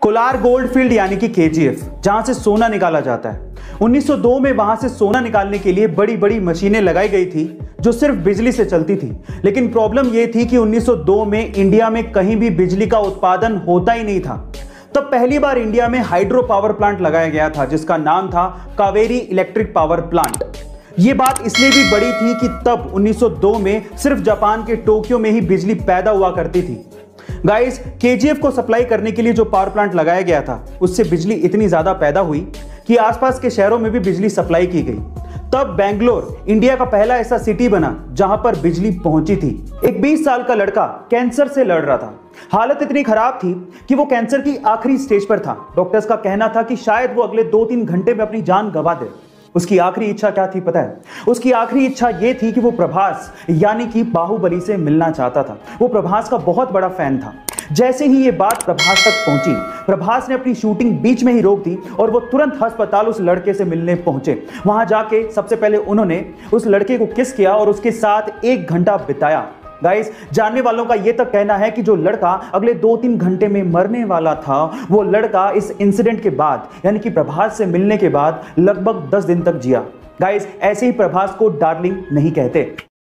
Kolar gold field यानी कि KGF, जहां से सोना निकाला जाता है। 1902 में वहां से सोना निकालने के लिए बड़ी बड़ी मशीनें लगाई गई थी जो सिर्फ बिजली से चलती थी। लेकिन प्रॉब्लम यह थी कि 1902 में इंडिया में कहीं भी बिजली का उत्पादन होता ही नहीं था। तब पहली बार इंडिया में हाइड्रो पावर प्लांट लगाया गया था जिसका नाम था कावेरी इलेक्ट्रिक पावर प्लांट। यह बात इसलिए भी बड़ी थी कि तब 1902 में सिर्फ जापान के टोक्यो में ही बिजली पैदा हुआ करती थी। गाइस, केजीएफ को सप्लाई करने के लिए जो पावर प्लांट लगाया गया था उससे बिजली इतनी ज्यादा पैदा हुई कि आसपास के शहरों में भी बिजली सप्लाई की गई। तब बेंगलोर इंडिया का पहला ऐसा सिटी बना जहां पर बिजली पहुंची थी। एक 20 साल का लड़का कैंसर से लड़ रहा था। हालत इतनी खराब थी कि वो कैंसर की आखिरी स्टेज पर था। डॉक्टर्स का कहना था कि शायद वो अगले 2-3 घंटे में अपनी जान गंवा दे। उसकी आखिरी इच्छा क्या थी पता है? उसकी आखिरी इच्छा यह थी कि वो प्रभास यानी कि बाहुबली से मिलना चाहता था। वो प्रभास का बहुत बड़ा फैन था। जैसे ही ये बात प्रभास तक पहुंची, प्रभास ने अपनी शूटिंग बीच में ही रोक दी और वो तुरंत अस्पताल उस लड़के से मिलने पहुंचे। वहां जाके सबसे पहले उन्होंने उस लड़के को किस किया और उसके साथ 1 घंटा बिताया। गाइस, जानने वालों का यह तक कहना है कि जो लड़का अगले 2-3 घंटे में मरने वाला था, वो लड़का इस इंसिडेंट के बाद यानी कि प्रभास से मिलने के बाद लगभग 10 दिन तक जिया। गाइस, ऐसे ही प्रभास को डार्लिंग नहीं कहते।